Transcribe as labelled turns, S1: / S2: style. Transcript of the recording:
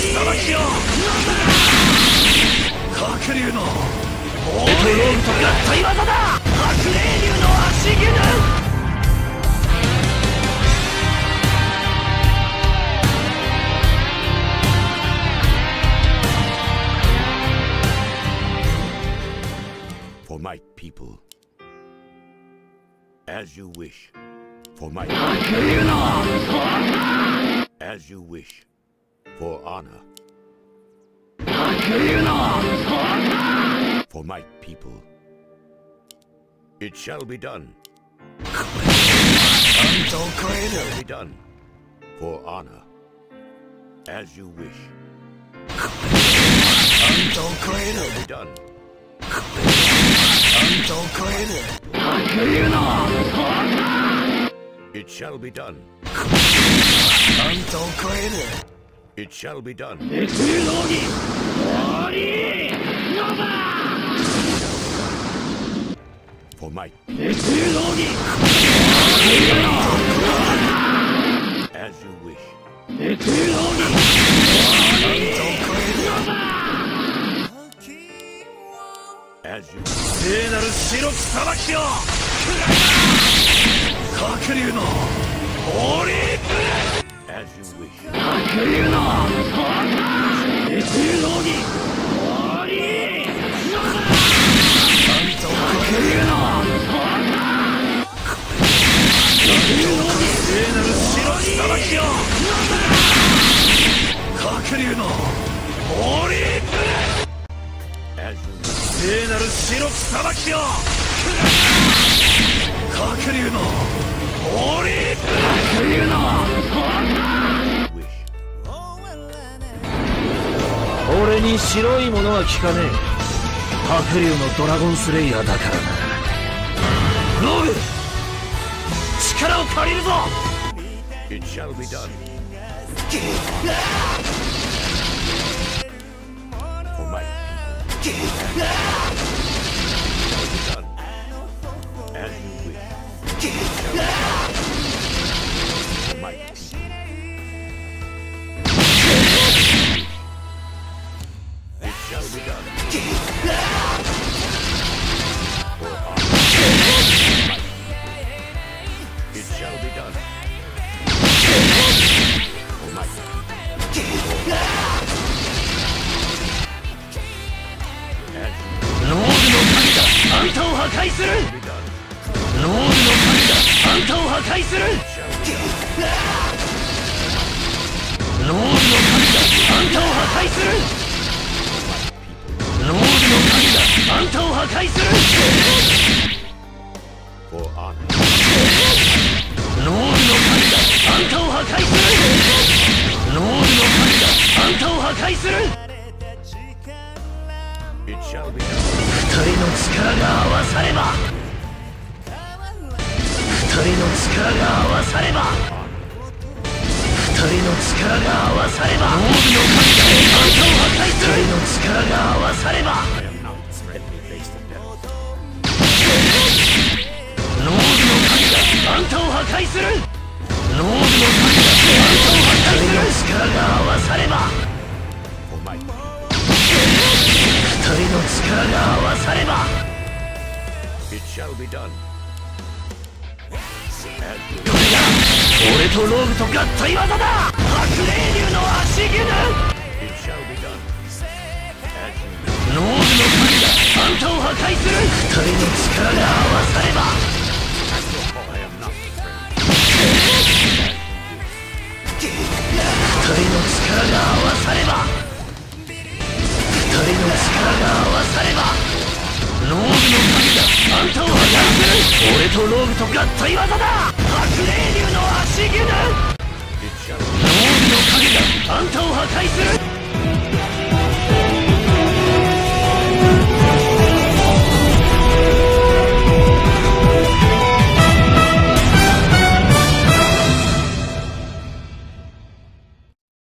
S1: 裁きよ。鶴竜のオールローグと合体技だ。白霊竜の足絹。
S2: For my people, as you wish. For my as you wish. For honor. For my people, it shall be done. It shall be done. For honor, as you wish. It shall be done. It shall be done. It shall be done. For my as you wish. As you
S1: 聖なる白き裁きよ。鶴竜のオーリー
S2: as you wish.
S1: 鶴竜の月竜の鬼オーリー鶴竜の聖なる白き裁きよ。鶴竜のオーリー
S2: as you wish.
S1: 聖なる白き裁きよ。鶴竜のオーリー鶴竜の
S3: 俺に白いものは効かねえ。白竜のドラゴンスレイヤーだからな。ローグ、力を借りるぞ。
S2: It shall be done. For my people. Done. As you wish. For my people. It shall be done. For honor. It shall be done. For my people. As you
S3: ノーグの神があんたを破壊する。
S2: be done.
S3: ノーグの神があんたを破壊する。 ノーグの神があんたを破壊する。ノーグの神があんたを破壊する。
S2: For honor.
S3: ノーグの神があんたを破壊する。ノーグの神があんたを破壊する。
S2: It shall be done.
S3: 二人の力が合わされば、二人の力が合わされば、二人の力が合わされば、ノーグの神があんたを破壊する。二人の力が合わされば、
S2: I am not threatened to face the devil.
S3: ノーグの神があんたを破壊する。ノーグの神があんたを破壊する。二人の力が合わされば、
S2: For my people.
S3: 二人の力が合わされば、
S2: It shall be done. As you
S3: これが俺とローグと合体技だ。白霊竜の足絹。
S2: It shall be done. As you
S3: ノーグの神があんたを破壊する。二人の力が合わされば、
S2: I am not threatened.
S3: 二人の力が合わされば、二人の力が合わされば、ノーグの神があんたを破壊する。俺とローグと合体技だ。白霊竜の足絹。
S2: It shall be
S3: ノーグの神があんたを破壊する。